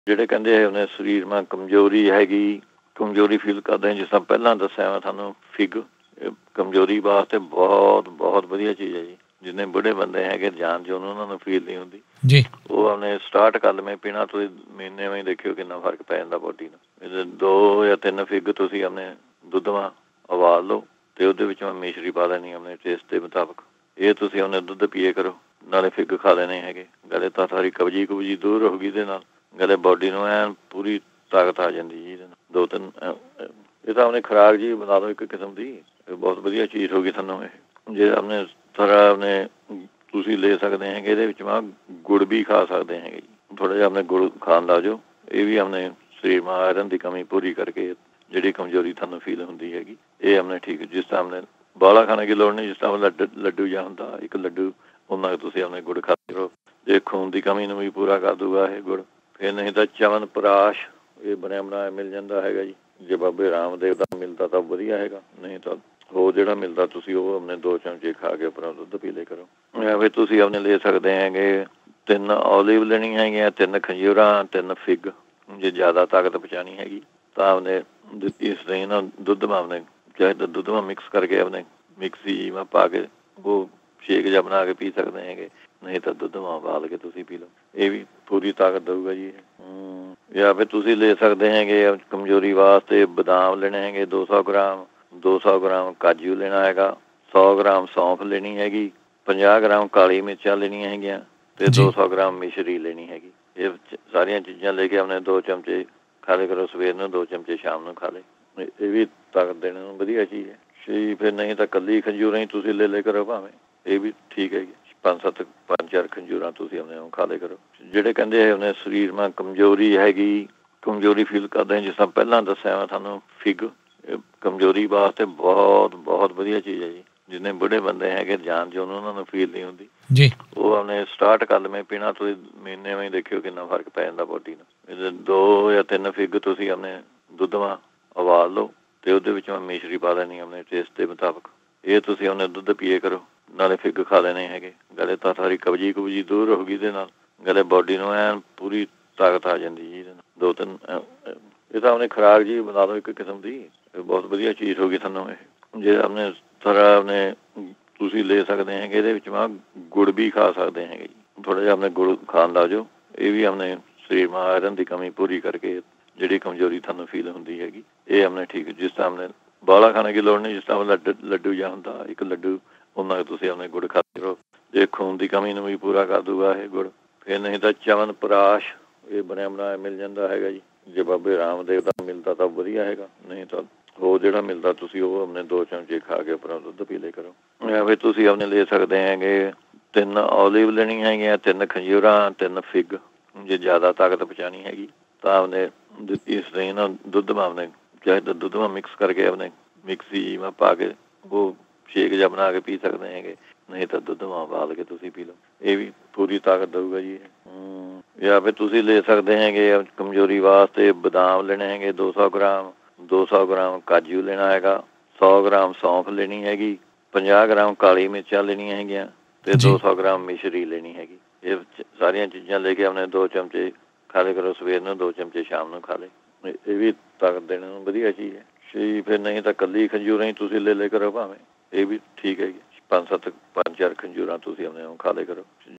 ਜਿਹੜੇ ਕਹਿੰਦੇ ਉਹਨੇ ਸਰੀਰ में कमजोरी हैगी, कमजोरी फील करते हैं, जिस तरह पहला दसिया मैं थानू फिग कमजोरी वास्ते बहुत बहुत वधिया चीज़ है जी। जिन्ने बुढ़े बंदे है जान जो उन्होंने फील नहीं होंगी जी, वो अपने स्टार्ट कर लवें पीना, तो महीने में देखियो कितना फर्क पै जाता बॉडी ਨੂੰ। 2 या 3 फिग ਤੁਸੀਂ अपने ਦੁੱਧ में ਉਬਾਲ ਲਓ ਤੇ ਉਹਦੇ ਵਿੱਚ ਮੈਂ ਮਿਸ਼ਰੀ ਪਾ ਲੈਣੀ ਆਪਣੇ ਟੇਸਟ ਦੇ ਮੁਤਾਬਕ। ਇਹ ਤੁਸੀਂ ਉਹਨੇ ਦੁੱਧ ਪੀਏ ਕਰੋ, ਨਾਲੇ ਫਿਗ ਖਾ ਲੈਣੇ ਹੈਗੇ। ਗਲੇ ਤਾਂ ਸਾਰੀ ਕਬਜੀ ਕੁਬਜੀ ਦੂਰ ਹੋਊਗੀ ਇਹਦੇ ਨਾਲ, ਗਲੇ ਬॉडी ਨੂੰ ਐਨ ਪੂਰੀ ਤਾਕਤ ਆ ਜਾਂਦੀ ਜੀ ਇਹਦੇ ਨਾਲ। 2-3 ਇਹ ਤਾਂ ਆਪਣੇ ਖੁਰਾਕ ਜੀ ਬਣਾ ਦਿਓ ਇੱਕ ਕਿਸਮ ਦੀ, ਬਹੁਤ ਵਧੀਆ ਚੀਜ਼ ਹੋਗੀ ਤੁਹਾਨੂੰ ਇਹ। ਜੇ ਆਪਣੇ ਸਾਰਾ ਆਪਣੇ ਤੁਸੀਂ ਲੈ ਸਕਦੇ ਹੈਗੇ, ਇਹਦੇ ਵਿੱਚ ਮੈਂ ਗੁੜ ਵੀ ਖਾ ਸਕਦੇ ਹੈਗੇ ਜੀ। ਥੋੜ੍ਹਾ ਜਿਹਾ ਆਪਣੇ ਗੁੜ ਖਾਣ ਲਾ ਜਾਓ, ਇਹ ਵੀ ਆਪਣੇ ਸਰੀਰ में ਆਇਰਨ ਦੀ ਕਮੀ ਪੂਰੀ ਕਰਕੇ ਜਿਹੜੀ ਕਮਜ਼ੋਰੀ ਤੁਹਾਨੂੰ ਫੀਲ ਹੁੰਦੀ ਹੈਗੀ ਇਹ ਆਪਣੇ ਠੀਕ। ਜਿਸ ਤਰ੍ਹਾਂ ਆਪਣੇ ਬਾਹਲਾ ਖਾਣੇ ਦੀ ਲੋੜ ਨਹੀਂ, ਜਿਸ ਤਰ੍ਹਾਂ ਲੱਡੂ ਜਿਹਾ ਹੁੰਦਾ ਇੱਕ ਲੱਡੂ, ਉਹਨਾਂ ਤੁਸੀਂ ਆਪਣੇ ਗੁੜ ਖਾते ਰਹੋ। ਜੇ ਖੂਨ ਦੀ ਕਮੀ ਨੂੰ ਵੀ ਪੂਰਾ ਕਰ ਦੂਗਾ ਇਹ ਗੁੜ। ਫਿਰ ਨਹੀਂ ਤਾਂ ਚਵਨਪ੍ਰਾਸ਼ ਇਹ ਬਣਿਆ ਬਣਾਇਆ ਮਿਲ ਜਾਂਦਾ ਹੈਗਾ ਜੀ। ਜੇ ਬਾਬੇ ਰਾਮਦੇਵ ਦਾ ਮਿਲਦਾ ਤਾਂ ਵਧੀਆ ਹੈਗਾ, ਨਹੀਂ ਤਾਂ ਹੋਰ ਜਿਹੜਾ ਮਿਲਦਾ ਤੁਸੀਂ ਉਹ ਆਪਣੇ 2 ਚਮਚੇ ਖਾ ਕੇ ਆਪਣਾ ਦੁੱਧ ਪੀ ਲਿਆ ਕਰੋ। ਫਿਰ ਤੁਸੀਂ ਆਪਣੇ ਲੈ ਸਕਦੇ ਹੈਗੇ 3 ਔਲਿਵ ਲੈਣੀ ਹੈਗੀਆਂ, 3 ਖਜੂਰਾਂ, 3 ਫਿਗ। ਜੇ ਜ਼ਿਆਦਾ ਤਾਕਤ ਪਹੁੰਚਾਉਣੀ ਹੈਗੀ ਤਾਂ ਆਪਣੇ ਇਸ ਤਰ੍ਹਾਂ ਨਾ ਦੁੱਧ में ਆਪਣੇ ਚਾਹੇ ਤਾਂ ਦੁੱਧ में ਮਿਕਸ ਕਰਕੇ ਆਪਣੇ ਮਿਕਸੀ में ਪਾ ਕੇ ਉਹ ਸ਼ੇਕ ਜਿਹਾ ਬਣਾ ਕੇ ਪੀ ਸਕਦੇ ਹੈਗੇ, ਨਹੀਂ ਤਾਂ ਦੁੱਧ में ਉਬਾਲ ਕੇ ਤੁਸੀਂ ਪੀ ਲਓ। ਇਹ ਵੀ ਪੂਰੀ ਤਾਕਤ ਦੇਊਗਾ ਜੀ। ਜਾਂ ਫਿਰ ਤੁਸੀਂ ਲੈ ਸਕਦੇ ਹੈਗੇ ਕਮਜ਼ੋਰੀ ਵਾਸਤੇ ਬਦਾਮ ਲੈਣੇ ਹੈਗੇ 200 ਗ੍ਰਾਮ, 200 ਗ੍ਰਾਮ ਕਾਜੂ ਲੈਣਾ ਹੈਗਾ, 100 ਗ੍ਰਾਮ ਸੌਂਫ ਲੈਣੀ ਹੈਗੀ, 50 ਗ੍ਰਾਮ ਕਾਲੀ ਮਿਰਚਾਂ ਲੈਣੀਆਂ ਹੈਗੀਆਂ ਤੇ 200 ਗ੍ਰਾਮ ਮਿਸ਼ਰੀ ਲੈਣੀ ਹੈਗੀ। ਇਹ ਸਾਰੀਆਂ ਚੀਜ਼ਾਂ ਲੈ ਕੇ ਆਪਣੇ 2 ਚਮਚੇ ਖਾ ਲਿਆ ਕਰੋ ਸਵੇਰ ਨੂੰ, 2 ਚਮਚੇ ਸ਼ਾਮ ਨੂੰ ਖਾ ਲਏ। ਇਹ ਵੀ ਤਾਕਤ ਦੇਣ ਨੂੰ ਵਧੀਆ ਚੀਜ਼ ਹੈ ਜੀ। ਫਿਰ ਨਹੀਂ ਤਾਂ ਕੱਲੀ ਖੰਜੂਰਾਂ ਹੀ ਤੁਸੀਂ ਲੈ ਲਿਆ ਕਰੋ ਭਾਵੇਂ, ਇਹ ਵੀ ਠੀਕ ਹੈਗੀ। 5-4 ਖੰਜੂਰਾਂ ਤੁਸੀਂ ਆਪਣੇ ਨੂੰ ਖਾ ਲਿਆ ਕਰੋ। ਜਿਹੜੇ ਕਹਿੰਦੇ ਉਹਨੇ ਸਰੀਰ में कमजोरी हैगी, कमजोरी फील करते हैं, जिस तरह पहला दसिया मैं थानू फिग कमजोरी वास्ते बहुत बहुत वधिया चीज़ है जी। जिन्ने बुढ़े बंदे है जान जो उन्होंने फील नहीं होंगी जी, वो अपने स्टार्ट कर लवें पीना, तो महीने में देखियो कितना फर्क पै जाता बॉडी ਨੂੰ। 2 या 3 ਫਿਗ ਤੁਸੀਂ ਆਪਣੇ ਦੁੱਧ में ਉਬਾਲ ਲਓ ਤੇ ਉਹਦੇ ਵਿੱਚ ਮੈਂ ਮਿਸ਼ਰੀ ਪਾ ਲੈਣੀ ਆਪਣੇ ਟੇਸਟ ਦੇ ਮੁਤਾਬਕ। ਇਹ ਤੁਸੀਂ ਉਹਨੇ ਦੁੱਧ ਪੀਏ ਕਰੋ, ਨਾਲੇ ਫਿਗ ਖਾ ਲੈਣੇ ਹੈਗੇ। ਗਲੇ ਤਾਂ ਸਾਰੀ ਕਬਜੀ ਕੁਬਜੀ ਦੂਰ ਹੋਊਗੀ ਇਹਦੇ ਨਾਲ, ਗਲੇ ਬॉडी ਨੂੰ ਐਨ ਪੂਰੀ ਤਾਕਤ ਆ ਜਾਂਦੀ ਜੀ ਇਹਦੇ ਨਾਲ। 2-3 ਇਹ ਤਾਂ ਆਪਣੇ ਖੁਰਾਕ ਜੀ ਬਣਾ ਦਿਓ ਇੱਕ ਕਿਸਮ ਦੀ, ਬਹੁਤ ਵਧੀਆ ਚੀਜ਼ ਹੋਗੀ ਤੁਹਾਨੂੰ ਇਹ। ਜੇ ਆਪਣੇ ਸਾਰਾ ਆਪਣੇ ਤੁਸੀਂ ਲੈ ਸਕਦੇ ਹੈਗੇ, ਇਹਦੇ ਵਿੱਚ ਮੈਂ ਗੁੜ ਵੀ ਖਾ ਸਕਦੇ ਹੈਗੇ ਜੀ। ਥੋੜ੍ਹਾ ਜਿਹਾ ਆਪਣੇ ਗੁੜ ਖਾਣ ਲਾ ਜਾਓ, ਇਹ ਵੀ ਆਪਣੇ ਸਰੀਰ में ਆਇਰਨ ਦੀ ਕਮੀ ਪੂਰੀ ਕਰਕੇ ਜਿਹੜੀ ਕਮਜ਼ੋਰੀ ਤੁਹਾਨੂੰ ਫੀਲ ਹੁੰਦੀ ਹੈਗੀ ਇਹ ਆਪਣੇ ਠੀਕ। ਜਿਸ ਤਰ੍ਹਾਂ ਆਪਣੇ ਬਾਹਲਾ ਖਾਣੇ ਦੀ ਲੋੜ ਨਹੀਂ, ਜਿਸ ਤਰ੍ਹਾਂ ਲੱਡੂ ਜਿਹਾ ਹੁੰਦਾ ਇੱਕ ਲੱਡੂ, ਉਹਨਾਂ ਤੁਸੀਂ ਆਪਣੇ ਗੁੜ ਖਾते ਰਹੋ। ਜੇ ਖੂਨ ਦੀ ਕਮੀ ਨੂੰ ਵੀ ਪੂਰਾ ਕਰ ਦੂਗਾ ਇਹ ਗੁੜ। ਫਿਰ ਨਹੀਂ ਤਾਂ ਚਵਨਪ੍ਰਾਸ਼ ਇਹ ਬਣਿਆ ਬਣਾਇਆ ਮਿਲ ਜਾਂਦਾ ਹੈਗਾ ਜੀ। ਜੇ ਬਾਬੇ ਰਾਮਦੇਵ ਦਾ ਮਿਲਦਾ ਤਾਂ ਵਧੀਆ ਹੈਗਾ, ਨਹੀਂ ਤਾਂ ਹੋਰ ਜਿਹੜਾ ਮਿਲਦਾ ਤੁਸੀਂ ਉਹ ਆਪਣੇ 2 ਚਮਚੇ ਖਾ ਕੇ ਆਪਣਾ ਦੁੱਧ ਪੀ ਲਿਆ ਕਰੋ। ਫਿਰ ਤੁਸੀਂ ਆਪਣੇ ਲੈ ਸਕਦੇ ਹੈਗੇ 3 ਔਲਿਵ ਲੈਣੀ ਹੈਗੀਆਂ, 3 ਖਜੂਰਾਂ, 3 ਫਿਗ। ਜੇ ਜ਼ਿਆਦਾ ਤਾਕਤ ਪਹੁੰਚਾਉਣੀ ਹੈਗੀ ਤਾਂ ਆਪਣੇ ਇਸ ਤਰ੍ਹਾਂ ਨਾ ਦੁੱਧ में ਆਪਣੇ ਚਾਹੇ ਤਾਂ ਦੁੱਧ में ਮਿਕਸ ਕਰਕੇ ਆਪਣੇ ਮਿਕਸੀ में ਪਾ ਕੇ ਉਹ ਸ਼ੇਕ ਜਿਹਾ ਬਣਾ ਕੇ ਪੀ ਸਕਦੇ ਹੈਗੇ, ਨਹੀਂ ਤਾਂ ਦੁੱਧ में ਉਬਾਲ ਕੇ ਤੁਸੀਂ ਪੀ ਲਓ। ਇਹ ਵੀ ਪੂਰੀ ਤਾਕਤ ਦੇਊਗਾ ਜੀ। ਜਾਂ ਫਿਰ ਤੁਸੀਂ ਲੈ ਸਕਦੇ ਹੈਗੇ ਕਮਜ਼ੋਰੀ ਵਾਸਤੇ ਬਦਾਮ ਲੈਣੇ ਹੈਗੇ 200 ਗ੍ਰਾਮ, 200 ਗ੍ਰਾਮ ਕਾਜੂ ਲੈਣਾ ਹੈਗਾ, 100 ਗ੍ਰਾਮ ਸੌਂਫ ਲੈਣੀ ਹੈਗੀ, 50 ਗ੍ਰਾਮ ਕਾਲੀ ਮਿਰਚਾਂ ਲੈਣੀਆਂ ਹੈਗੀਆਂ ਤੇ 200 ਗ੍ਰਾਮ ਮਿਸ਼ਰੀ ਲੈਣੀ ਹੈਗੀ। ਇਹ ਸਾਰੀਆਂ ਚੀਜ਼ਾਂ ਲੈ ਕੇ ਆਪਣੇ 2 ਚਮਚੇ ਖਾ ਲਿਆ ਕਰੋ ਸਵੇਰ ਨੂੰ, 2 ਚਮਚੇ ਸ਼ਾਮ ਨੂੰ ਖਾ ਲਏ। ਇਹ ਵੀ ਤਾਕਤ ਦੇਣ ਨੂੰ ਵਧੀਆ ਚੀਜ਼ ਹੈ ਜੀ। ਫਿਰ ਨਹੀਂ ਤਾਂ ਕੱਲੀ ਖੰਜੂਰਾਂ ਹੀ ਤੁਸੀਂ ਲੈ ਲਿਆ ਕਰੋ ਭਾਵੇਂ, ਇਹ ਵੀ ਠੀਕ ਹੈਗੀ। 5-4 ਖੰਜੂਰਾਂ ਤੁਸੀਂ ਆਪਣੇ ਨੂੰ ਖਾ ਲਿਆ ਕਰੋ।